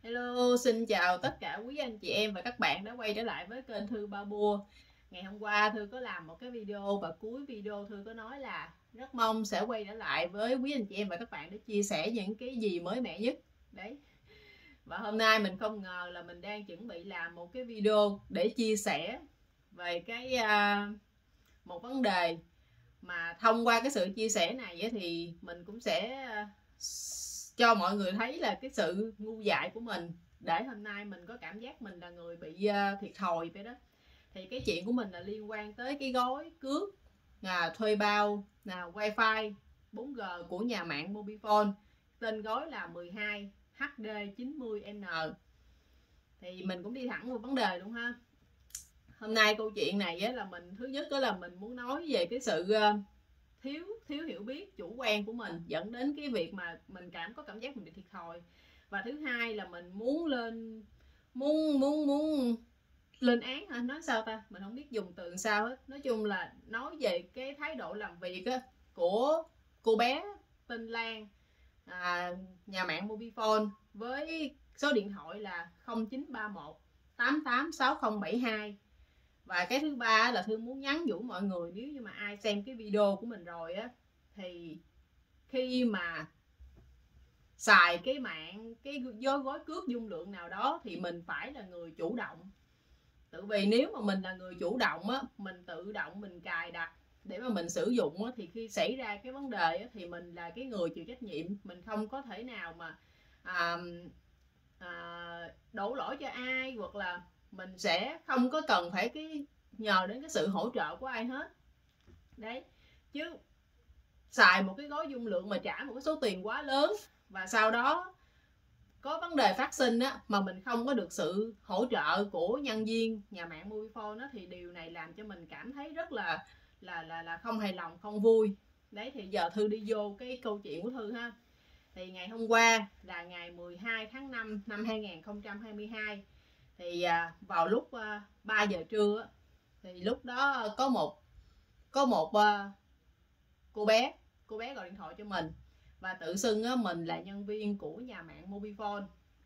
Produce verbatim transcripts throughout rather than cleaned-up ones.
Hello, xin chào tất cả quý anh chị em và các bạn đã quay trở lại với kênh Thư Ba Bua. Ngày hôm qua Thư có làm một cái video và cuối video Thư có nói là rất mong sẽ quay trở lại với quý anh chị em và các bạn để chia sẻ những cái gì mới mẻ nhất. Đấy. Và hôm nay mình không ngờ là mình đang chuẩn bị làm một cái video để chia sẻ về cái uh, một vấn đề mà thông qua cái sự chia sẻ này thì mình cũng sẽ uh, cho mọi người thấy là cái sự ngu dại của mình, để hôm nay mình có cảm giác mình là người bị uh, thiệt thòi vậy đó. Thì cái chuyện của mình là liên quan tới cái gói cước là thuê bao là wifi bốn G của nhà mạng Mobifone, tên gói là mười hai H D chín mươi N. Thì mình cũng đi thẳng vào vấn đề luôn ha. Hôm nay câu chuyện này á, là mình thứ nhất đó là mình muốn nói về cái sự uh, thiếu thiếu hiểu biết chủ quan của mình dẫn đến cái việc mà mình cảm có cảm giác mình bị thiệt thòi. Và thứ hai là mình muốn lên muốn muốn muốn lên án hả, nói sao ta, mình không biết dùng từ sao hết. Nói chung là nói về cái thái độ làm việc á, của cô bé tên Lan, à, nhà mạng Mobifone, với số điện thoại là không chín ba một tám tám sáu không bảy hai. Và cái thứ ba là Thương muốn nhắn nhủ mọi người, nếu như mà ai xem cái video của mình rồi á, thì khi mà xài cái mạng, cái gói gói cước dung lượng nào đó thì mình phải là người chủ động. Tự vì nếu mà mình là người chủ động á, mình tự động mình cài đặt để mà mình sử dụng á, thì khi xảy ra cái vấn đề á, thì mình là cái người chịu trách nhiệm. Mình không có thể nào mà à, à, đổ lỗi cho ai, hoặc là mình sẽ không có cần phải cái nhờ đến cái sự hỗ trợ của ai hết. Đấy, chứ xài một cái gói dung lượng mà trả một cái số tiền quá lớn và sau đó có vấn đề phát sinh á, mà mình không có được sự hỗ trợ của nhân viên nhà mạng Mobifone á, thì điều này làm cho mình cảm thấy rất là là là là không hài lòng, không vui. Đấy, thì giờ Thư đi vô cái câu chuyện của Thư ha. Thì ngày hôm qua là ngày mười hai tháng năm năm hai nghìn không trăm hai mươi hai, thì à, vào lúc à, ba giờ trưa á, thì lúc đó có một có một uh, cô bé cô bé gọi điện thoại cho mình và tự xưng á, mình là nhân viên của nhà mạng Mobifone,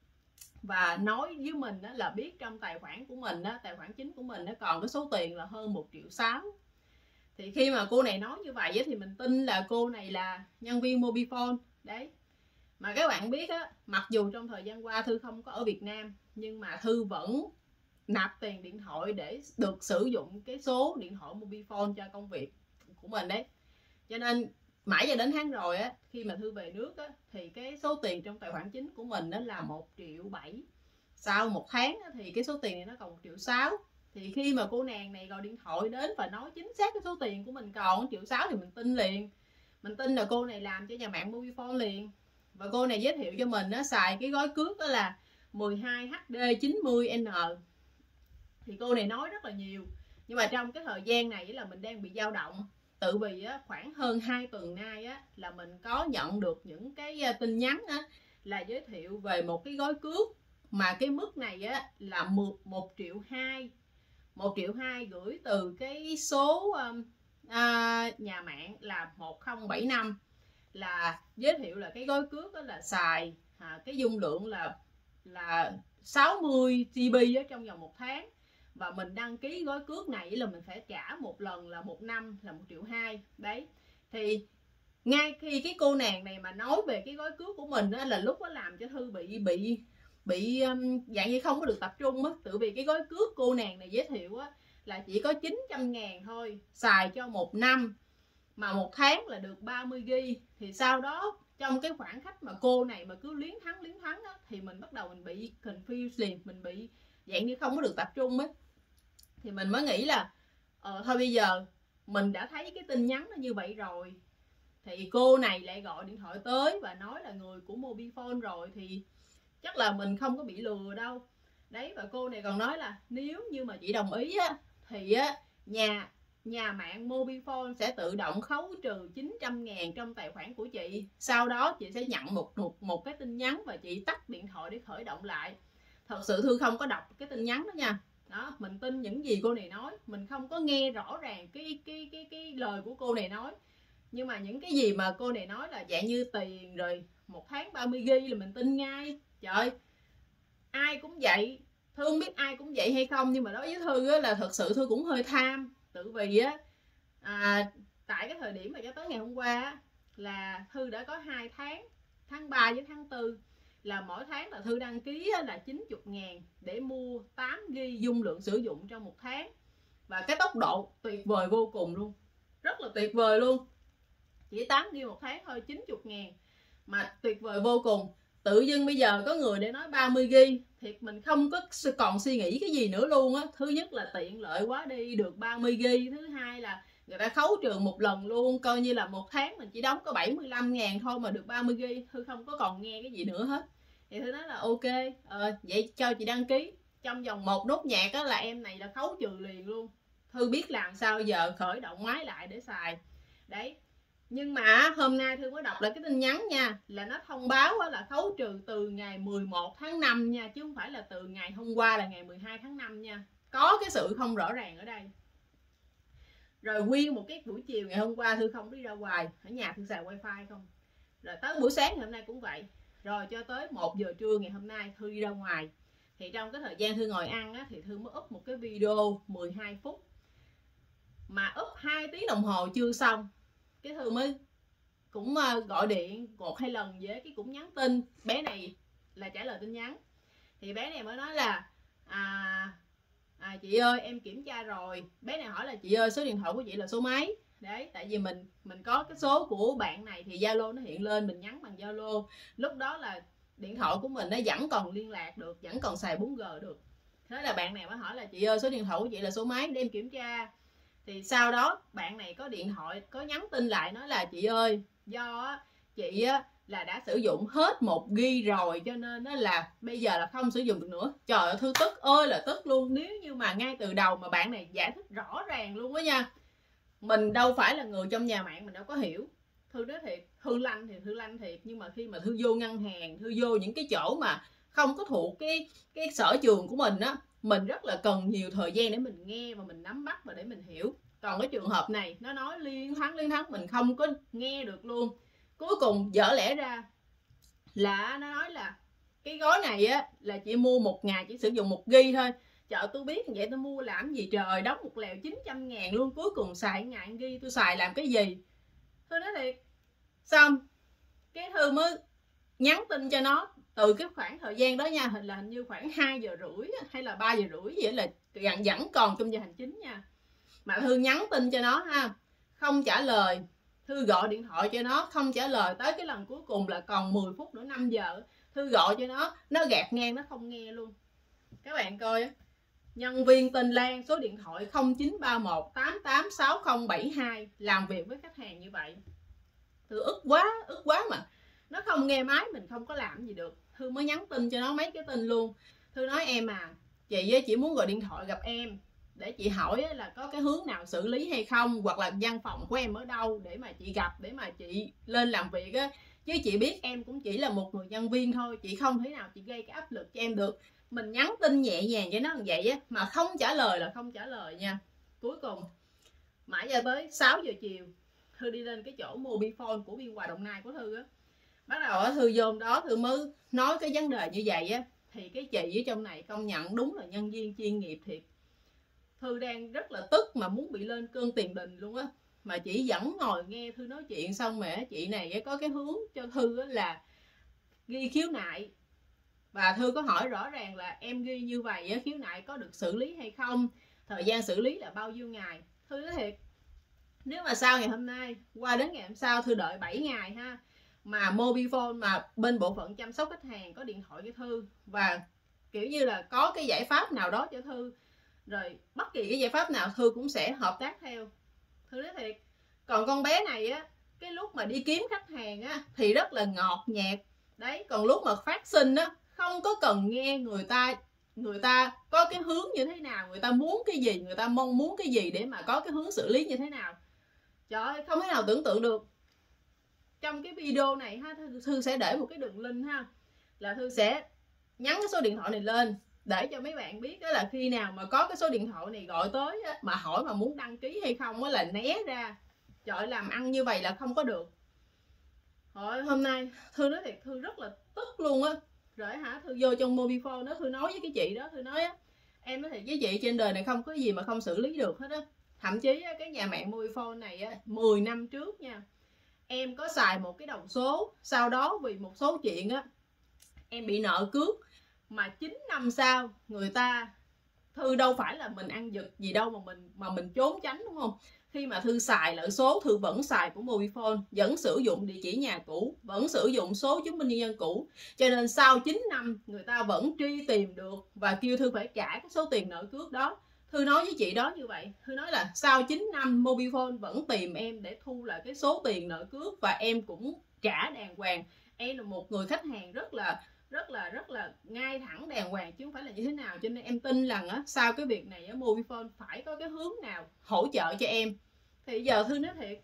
và nói với mình á, là biết trong tài khoản của mình á, tài khoản chính của mình nó còn cái số tiền là hơn một triệu sáu. Thì khi mà cô này nói như vậy á, thì mình tin là cô này là nhân viên Mobifone. Đấy, mà các bạn biết á, mặc dù trong thời gian qua Thư không có ở Việt Nam, nhưng mà Thư vẫn nạp tiền điện thoại để được sử dụng cái số điện thoại Mobifone cho công việc của mình. Đấy, cho nên mãi cho đến tháng rồi á, khi mà Thư về nước á, thì cái số tiền trong tài khoản chính của mình đó là một triệu bảy. Sau một tháng á, thì cái số tiền này nó còn một triệu sáu. Thì khi mà cô nàng này gọi điện thoại đến và nói chính xác cái số tiền của mình còn một triệu sáu thì mình tin liền. Mình tin là cô này làm cho nhà mạng Mobifone liền. Và cô này giới thiệu cho mình nó xài cái gói cước đó là mười hai H D chín mươi N. Thì cô này nói rất là nhiều, nhưng mà trong cái thời gian này là mình đang bị dao động. Tự vì á, khoảng hơn hai tuần nay á, là mình có nhận được những cái tin nhắn á, là giới thiệu về một cái gói cước mà cái mức này á, là một triệu hai. một triệu hai gửi từ cái số um, à, nhà mạng là một không bảy năm, là giới thiệu là cái gói cước đó là xài à, cái dung lượng là là sáu mươi gi bi ở trong vòng một tháng. Và mình đăng ký gói cước này là mình phải trả một lần là một năm là một triệu hai. Đấy, thì ngay khi cái cô nàng này mà nói về cái gói cước của mình đó, là lúc đó làm cho Thư bị bị bị um, dạng như không có được tập trung á. Tự vì cái gói cước cô nàng này giới thiệu á, là chỉ có chín trăm ngàn thôi, xài cho một năm, mà một tháng là được ba mươi gi bi. Thì sau đó trong cái khoảng khách mà cô này mà cứ liến thắng liến thắng á, thì mình bắt đầu mình bị confused liền, mình bị dạng như không có được tập trung ấy. Thì mình mới nghĩ là ờ, thôi bây giờ mình đã thấy cái tin nhắn nó như vậy rồi, thì cô này lại gọi điện thoại tới và nói là người của Mobifone rồi, thì chắc là mình không có bị lừa đâu. Đấy, và cô này còn nói là nếu như mà chị đồng ý á, thì á, nhà nhà mạng Mobifone sẽ tự động khấu trừ chín trăm ngàn trong tài khoản của chị. Sau đó chị sẽ nhận một, một, một cái tin nhắn và chị tắt điện thoại để khởi động lại. Thật sự Thư không có đọc cái tin nhắn đó nha. Đó, mình tin những gì cô này nói, mình không có nghe rõ ràng cái cái cái cái lời của cô này nói. Nhưng mà những cái gì mà cô này nói là dạng như tiền rồi một tháng ba mươi gi bi là mình tin ngay. Trời, ai cũng vậy, Thư không biết ai cũng vậy hay không, nhưng mà đối với Thư á, là thật sự Thư cũng hơi tham. Tự vì á à, tại cái thời điểm mà cho tới ngày hôm qua á, là Thư đã có hai tháng, tháng ba với tháng tư, là mỗi tháng là Thư đăng ký là chín mươi ngàn để mua tám gi ga bai dung lượng sử dụng trong một tháng. Và cái tốc độ tuyệt vời vô cùng luôn, rất là tuyệt vời luôn. Chỉ tám gi ga bai một tháng thôi, chín mươi ngàn mà tuyệt vời vô cùng. Tự dưng bây giờ có người để nói ba mươi gi ga bai, thiệt mình không có còn suy nghĩ cái gì nữa luôn á. Thứ nhất là tiện lợi quá đi, được ba mươi gi ga bai. Thứ hai là người ta khấu trừ một lần luôn, coi như là một tháng mình chỉ đóng có bảy mươi lăm ngàn thôi mà được ba mươi gi ga bai. Thư không có còn nghe cái gì nữa hết. Thì Thư nói là ok, ờ, vậy cho chị đăng ký. Trong vòng một nốt nhạc á là em này là khấu trừ liền luôn. Thư biết làm sao giờ khởi động máy lại để xài. Đấy. Nhưng mà hôm nay Thư mới đọc lại cái tin nhắn nha, là nó thông báo là khấu trừ từ ngày mười một tháng năm nha, chứ không phải là từ ngày hôm qua là ngày mười hai tháng năm nha. Có cái sự không rõ ràng ở đây. Rồi nguyên một cái buổi chiều ngày hôm qua Thư không đi ra ngoài, ở nhà Thư xài wifi không. Rồi tới buổi sáng ngày hôm nay cũng vậy. Rồi cho tới một giờ trưa ngày hôm nay Thư đi ra ngoài. Thì trong cái thời gian Thư ngồi ăn á, thì Thư mới up một cái video mười hai phút. Mà up hai tiếng đồng hồ chưa xong, cái Thư mới cũng gọi điện một hai lần với cái cũng nhắn tin. Bé này là trả lời tin nhắn. Thì bé này mới nói là à, à chị ơi em kiểm tra rồi. Bé này hỏi là chị ơi số điện thoại của chị là số mấy. Đấy, tại vì mình mình có cái số của bạn này thì Zalo nó hiện lên, mình nhắn bằng Zalo. Lúc đó là điện thoại của mình nó vẫn còn liên lạc được, vẫn còn xài bốn G được. Thế là bạn này mới hỏi là chị ơi số điện thoại của chị là số mấy để em kiểm tra. Thì sau đó bạn này có điện thoại, có nhắn tin lại nói là chị ơi, do chị là đã sử dụng hết một gi ga bai rồi, cho nên là bây giờ là không sử dụng được nữa. Trời ơi, Thư tức ơi là tức luôn. Nếu như mà ngay từ đầu mà bạn này giải thích rõ ràng luôn đó nha, mình đâu phải là người trong nhà mạng, mình đâu có hiểu. Thư nói thiệt, Thư lanh thì Thư lanh thiệt, nhưng mà khi mà Thư vô ngân hàng, Thư vô những cái chỗ mà không có thuộc cái cái sở trường của mình á, mình rất là cần nhiều thời gian để mình nghe và mình nắm bắt và để mình hiểu. Còn cái trường hợp này nó nói liên thắng liên thắng, mình không có nghe được luôn. Cuối cùng dở lẽ ra là nó nói là cái gói này á là chị mua một ngày chỉ sử dụng một gi ga bai thôi. Trời, tôi biết vậy tôi mua làm gì trời, đóng một lèo chín trăm ngàn luôn, cuối cùng xài ngàn gi ga bai tôi xài làm cái gì. Tôi nói thiệt. Xong cái Thư mới nhắn tin cho nó từ cái khoảng thời gian đó nha, hình là hình như khoảng hai giờ rưỡi hay là ba giờ rưỡi vậy, là gần vẫn còn trong giờ hành chính nha. Mà Thư nhắn tin cho nó ha, không trả lời. Thư gọi điện thoại cho nó không trả lời. Tới cái lần cuối cùng là còn mười phút nữa năm giờ, Thư gọi cho nó, nó gạt ngang, nó không nghe luôn. Các bạn coi á, nhân viên tên Lan, số điện thoại không chín ba một tám tám sáu không bảy hai, làm việc với khách hàng như vậy. Thư ức quá, ức quá mà nó không nghe máy, mình không có làm gì được. Thư mới nhắn tin cho nó mấy cái tin luôn. Thư nói em à, chị chỉ muốn gọi điện thoại gặp em để chị hỏi là có cái hướng nào xử lý hay không, hoặc là văn phòng của em ở đâu để mà chị gặp, để mà chị lên làm việc á. Chứ chị biết em cũng chỉ là một người nhân viên thôi, chị không thể nào chị gây cái áp lực cho em được. Mình nhắn tin nhẹ nhàng cho nó như vậy á, mà không trả lời là không trả lời nha. Cuối cùng mãi ra tới sáu giờ chiều, Thư đi lên cái chỗ Mobifone của Biên Hòa Đồng Nai của Thư á. Bắt đầu á, Thư vô đó Thư mới nói cái vấn đề như vậy á. Thì cái chị ở trong này công nhận đúng là nhân viên chuyên nghiệp thiệt. Thư đang rất là tức mà muốn bị lên cơn tiền đình luôn á. Mà chị vẫn ngồi nghe Thư nói chuyện. Xong mà chị này có cái hướng cho Thư là ghi khiếu nại. Và Thư có hỏi rõ ràng là em ghi như vậy khiếu nại có được xử lý hay không, thời gian xử lý là bao nhiêu ngày. Thư nói thiệt, nếu mà sau ngày hôm nay qua đến ngày hôm sau Thư đợi bảy ngày ha, mà Mobifone mà bên bộ phận chăm sóc khách hàng có điện thoại cho Thư và kiểu như là có cái giải pháp nào đó cho Thư, rồi bất kỳ cái giải pháp nào Thư cũng sẽ hợp tác theo. Thư nói thiệt. Còn con bé này á, cái lúc mà đi kiếm khách hàng á thì rất là ngọt nhạt đấy, còn lúc mà phát sinh á không có cần nghe người ta người ta có cái hướng như thế nào, người ta muốn cái gì, người ta mong muốn cái gì để mà có cái hướng xử lý như thế nào. Trời ơi, không thể nào tưởng tượng được. Trong cái video này ha, Thư sẽ để một cái đường link ha, là Thư sẽ nhắn cái số điện thoại này lên để cho mấy bạn biết đó, là khi nào mà có cái số điện thoại này gọi tới á, mà hỏi mà muốn đăng ký hay không á, là né ra. Trời ơi, làm ăn như vậy là không có được. Rồi hôm nay Thư nói thiệt, Thư rất là tức luôn á. rồi hả Thư vô trong Mobifone đó, Thư nói với cái chị đó, Thư nói á, em nói thiệt với chị, trên đời này không có gì mà không xử lý được hết á. Thậm chí á, cái nhà mạng Mobifone này á, mười năm trước nha, em có xài một cái đồng số, sau đó vì một số chuyện á em bị nợ cước, mà chín năm sau người ta, Thư đâu phải là mình ăn giật gì đâu mà mình mà mình trốn tránh, đúng không? Khi mà Thư xài lại số, Thư vẫn xài của Mobifone, vẫn sử dụng địa chỉ nhà cũ, vẫn sử dụng số chứng minh nhân dân cũ, cho nên sau chín năm người ta vẫn truy tìm được và kêu Thư phải trả cái số tiền nợ cước đó. Thư nói với chị đó như vậy, Thư nói là sau chín năm Mobifone vẫn tìm em để thu lại cái số tiền nợ cước và em cũng trả đàng hoàng. Em là một người khách hàng rất là rất là rất là ngay thẳng đàng hoàng chứ không phải là như thế nào, cho nên em tin rằng á sau cái việc này á Mobifone phải có cái hướng nào hỗ trợ cho em. Thì giờ Thư nói thiệt,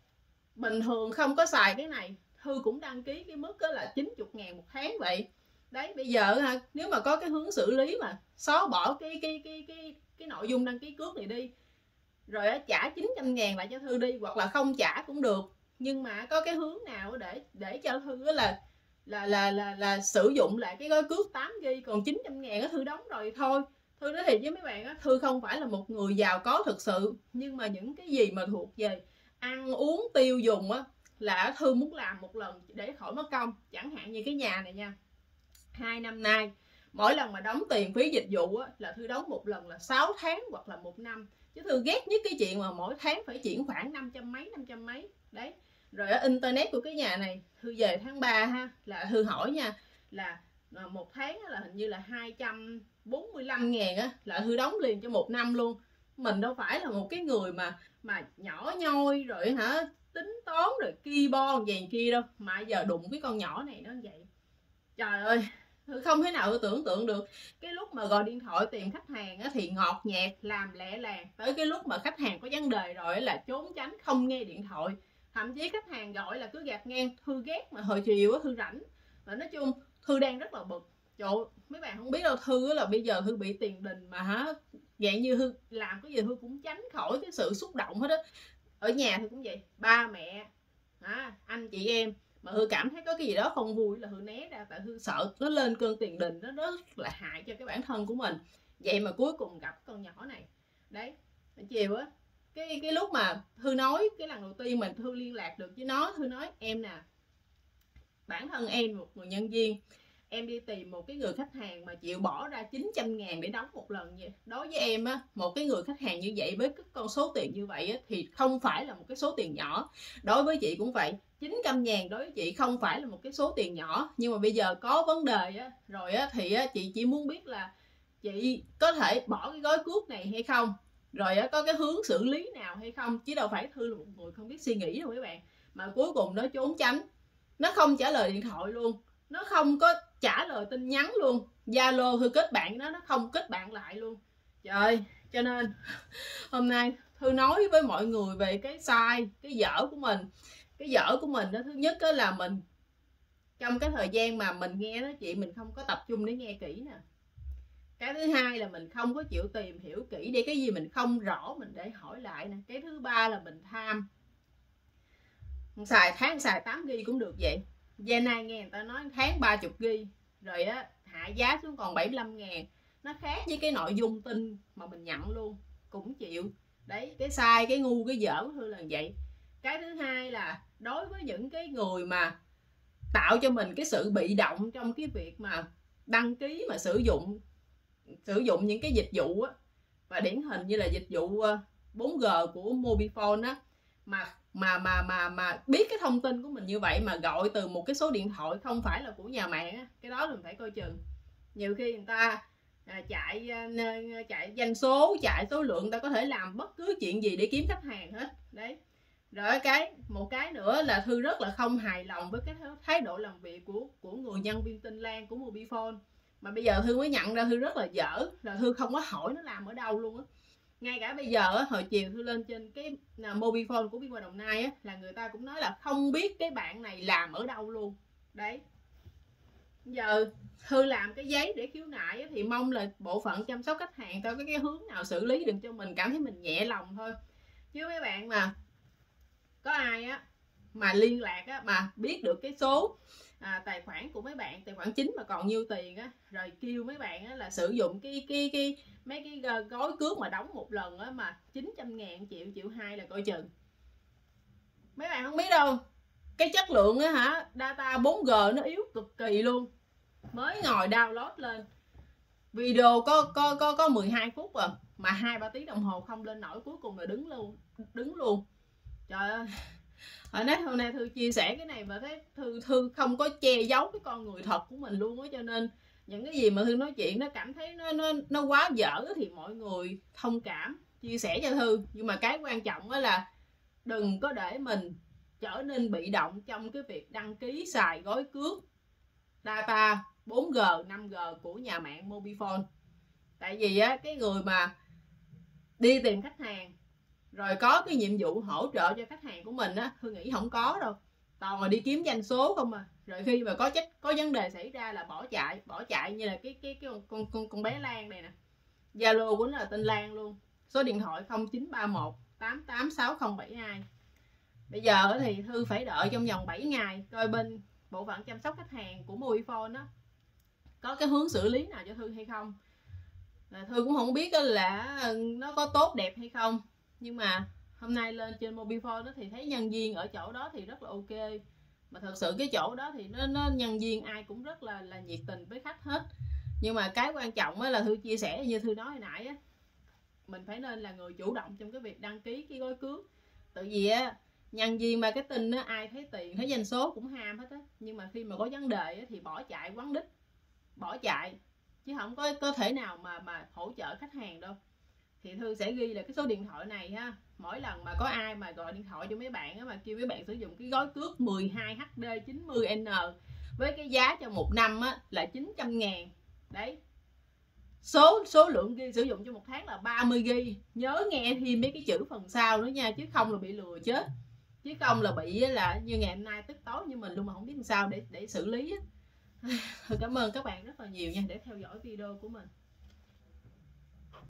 bình thường không có xài cái này, Thư cũng đăng ký cái mức đó là chín mươi ngàn một tháng vậy. Đấy, bây giờ ha, nếu mà có cái hướng xử lý mà xóa bỏ cái cái cái cái cái nội dung đăng ký cước này đi, rồi á trả chín trăm ngàn lại cho Thư đi, hoặc là không trả cũng được, nhưng mà có cái hướng nào để để cho Thư là là là là là sử dụng lại cái gói cước tám gi ga, còn chín trăm ngàn á Thư đóng rồi thôi. Thư nói thiệt với mấy bạn á, Thư không phải là một người giàu có thực sự, nhưng mà những cái gì mà thuộc về ăn uống tiêu dùng á là Thư muốn làm một lần để khỏi mất công. Chẳng hạn như cái nhà này nha, hai năm nay mỗi lần mà đóng tiền phí dịch vụ á là Thư đóng một lần là sáu tháng hoặc là một năm, chứ Thư ghét nhất cái chuyện mà mỗi tháng phải chuyển khoản năm trăm mấy năm trăm mấy. Đấy, rồi ở internet của cái nhà này, Thư về tháng ba ha, là Thư hỏi nha, là một tháng là hình như là hai trăm bốn mươi lăm ngàn á, là Thư đóng liền cho một năm luôn. Mình đâu phải là một cái người mà mà nhỏ nhoi rồi hả, tính toán rồi ki bon vàng kia đâu, mà giờ đụng cái con nhỏ này nó vậy. Trời ơi, Thư không thể nào Thư tưởng tượng được. Cái lúc mà gọi điện thoại tìm khách hàng á, thì ngọt nhạt làm lẹ làng, tới cái lúc mà khách hàng có vấn đề rồi là trốn tránh không nghe điện thoại, thậm chí khách hàng gọi là cứ gạt ngang. Thư ghét mà hồi chiều á Thư rảnh, và nói chung Thư đang rất là bực. Trời, mấy bạn không biết đâu, Thư là bây giờ Thư bị tiền đình mà hả, dạng như Thư làm cái gì Thư cũng tránh khỏi cái sự xúc động hết á. Ở nhà Thư cũng vậy, ba mẹ hả, anh chị em mà Thư cảm thấy có cái gì đó không vui là Thư né ra, tại Thư sợ nó lên cơn tiền đình, nó rất là hại cho cái bản thân của mình. Vậy mà cuối cùng gặp con nhỏ này. Đấy, chiều á, cái cái lúc mà Thư nói cái lần đầu tiên mình Thư liên lạc được với nó, Thư nói em nè, bản thân em một người nhân viên, em đi tìm một cái người khách hàng mà chịu bỏ ra chín trăm ngàn để đóng một lần vậy. Đối với em á, một cái người khách hàng như vậy với cái con số tiền như vậy á, thì không phải là một cái số tiền nhỏ. Đối với chị cũng vậy, chín trăm ngàn đối với chị không phải là một cái số tiền nhỏ. Nhưng mà bây giờ có vấn đề á, rồi á, thì á, chị chỉ muốn biết là chị có thể bỏ cái gói cước này hay không, rồi á, có cái hướng xử lý nào hay không, chứ đâu phải Thư là một người không biết suy nghĩ đâu các bạn. Mà cuối cùng nó trốn tránh, nó không trả lời điện thoại luôn, nó không có trả lời tin nhắn luôn, Zalo Thư kết bạn đó, nó không kết bạn lại luôn. Trời, cho nên hôm nay Thư nói với mọi người về cái sai, cái dở của mình. Cái dở của mình đó, thứ nhất đó là mình trong cái thời gian mà mình nghe đó chị, mình không có tập trung để nghe kỹ nè. Cái thứ hai là mình không có chịu tìm hiểu kỹ, để cái gì mình không rõ mình để hỏi lại nè. Cái thứ ba là mình tham, xài tháng xài tám gi ga cũng được vậy. Giờ này nghe người ta nói tháng ba mươi gi ga, rồi á hạ giá xuống còn bảy mươi lăm ngàn, nó khác với cái nội dung tin mà mình nhận luôn, cũng chịu. Đấy, cái sai, cái ngu, cái dở của Thư là vậy. Cái thứ hai là đối với những cái người mà tạo cho mình cái sự bị động trong cái việc mà đăng ký mà sử dụng sử dụng những cái dịch vụ á, và điển hình như là dịch vụ bốn G của Mobifone á, mà mà mà mà mà biết cái thông tin của mình như vậy mà gọi từ một cái số điện thoại không phải là của nhà mạng á, cái đó mình phải coi chừng. Nhiều khi người ta à, chạy chạy doanh số, chạy số lượng, ta có thể làm bất cứ chuyện gì để kiếm khách hàng hết. Đấy, rồi cái một cái nữa là Thư rất là không hài lòng với cái thái độ làm việc của của người nhân viên Tinh Lan của Mobifone, mà bây giờ Thư mới nhận ra Thư rất là dở, là Thư không có hỏi nó làm ở đâu luôn á. Ngay cả bây giờ hồi chiều Thư lên trên cái Mobifone của Biên Hòa Đồng Nai á, là người ta cũng nói là không biết cái bạn này làm ở đâu luôn. Đấy, giờ Thư làm cái giấy để khiếu nại á, thì mong là bộ phận chăm sóc khách hàng có cái hướng nào xử lý được cho mình cảm thấy mình nhẹ lòng thôi. Chứ mấy bạn mà có ai á mà liên lạc á, mà biết được cái số à, tài khoản của mấy bạn, tài khoản chính mà còn nhiêu tiền á, rồi kêu mấy bạn á là sử dụng cái cái cái mấy cái gói cước mà đóng một lần á mà chín trăm ngàn, triệu, triệu hai là coi chừng. Mấy bạn không biết đâu, cái chất lượng á hả, data bốn G nó yếu cực kỳ luôn. Mới ngồi download lên video có có có có mười hai phút à, mà hai ba tiếng đồng hồ không lên nổi, cuối cùng là đứng luôn, đứng luôn. Trời ơi. Hồi nãy hôm nay Thư chia sẻ cái này và thấy Thư Thư không có che giấu cái con người thật của mình luôn á, cho nên những cái gì mà Thư nói chuyện nó cảm thấy nó nó nó quá dở thì mọi người thông cảm chia sẻ cho Thư. Nhưng mà cái quan trọng đó là đừng có để mình trở nên bị động trong cái việc đăng ký xài gói cước data bốn G, năm G của nhà mạng Mobifone. Tại vì á, cái người mà đi tìm khách hàng rồi có cái nhiệm vụ hỗ trợ cho khách hàng của mình á, Thư nghĩ không có đâu, toàn là đi kiếm doanh số không à. Rồi khi mà có chất có vấn đề xảy ra là bỏ chạy, bỏ chạy như là cái cái cái con con con bé Lan này nè. Zalo của nó là tên Lan luôn, số điện thoại không chín ba một tám tám sáu không bảy hai. Bây giờ thì Thư phải đợi trong vòng bảy ngày coi bên bộ phận chăm sóc khách hàng của Mobifone á có cái hướng xử lý nào cho Thư hay không. Là Thư cũng không biết là nó có tốt đẹp hay không, nhưng mà hôm nay lên trên Mobifone thì thấy nhân viên ở chỗ đó thì rất là ok. Mà thật sự cái chỗ đó thì nó, nó nhân viên ai cũng rất là là nhiệt tình với khách hết. Nhưng mà cái quan trọng là Thư chia sẻ như Thư nói hồi nãy á, mình phải nên là người chủ động trong cái việc đăng ký cái gói cước. Tại vì á, nhân viên marketing á, ai thấy tiền thấy doanh số cũng ham hết á, nhưng mà khi mà có vấn đề á, thì bỏ chạy quán đích, bỏ chạy chứ không có có thể nào mà mà hỗ trợ khách hàng đâu. Thì Thư sẽ ghi là cái số điện thoại này ha, mỗi lần mà có ai mà gọi điện thoại cho mấy bạn á, mà kêu mấy bạn sử dụng cái gói cước mười hai H D chín mươi N với cái giá cho một năm á, là chín trăm ngàn. Đấy, số số lượng ghi sử dụng cho một tháng là ba mươi gi. Nhớ nghe thêm mấy cái chữ phần sau nữa nha, chứ không là bị lừa chết, chứ không là bị là như ngày hôm nay tức tối như mình luôn mà không biết làm sao để để xử lý á. Cảm ơn các bạn rất là nhiều nha để theo dõi video của mình.